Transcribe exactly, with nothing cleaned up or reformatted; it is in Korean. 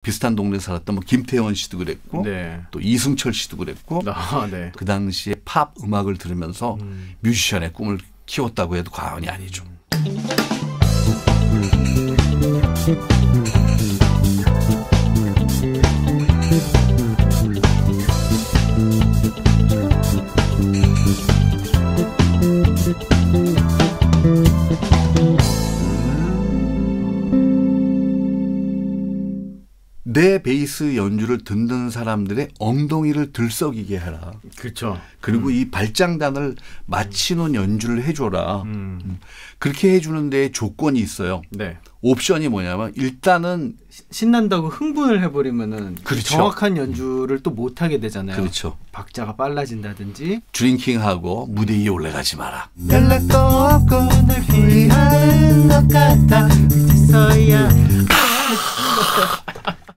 비슷한 동네에 살았던 뭐 김태원 씨도 그랬고 네. 또 이승철 씨도 그랬고 아, 네. 그 당시에 팝 음악을 들으면서 음. 뮤지션의 꿈을 키웠다고 해도 과언이 아니죠. 내 베이스 연주를 듣는 사람들의 엉덩이를 들썩이게 해라. 그렇죠. 그리고 음. 이 발장단을 맞추는 연주를 해줘라. 음. 그렇게 해주는 데 조건이 있어요. 네. 옵션이 뭐냐면 일단은 신난다고 흥분을 해버리면은 그렇죠. 정확한 연주를 또 못하게 되잖아요. 그렇죠. 박자가 빨라진다든지. 드링킹하고 무대 위에 올라가지 마라. 연락도 없고 날 후회하는 것 같아. 이제서야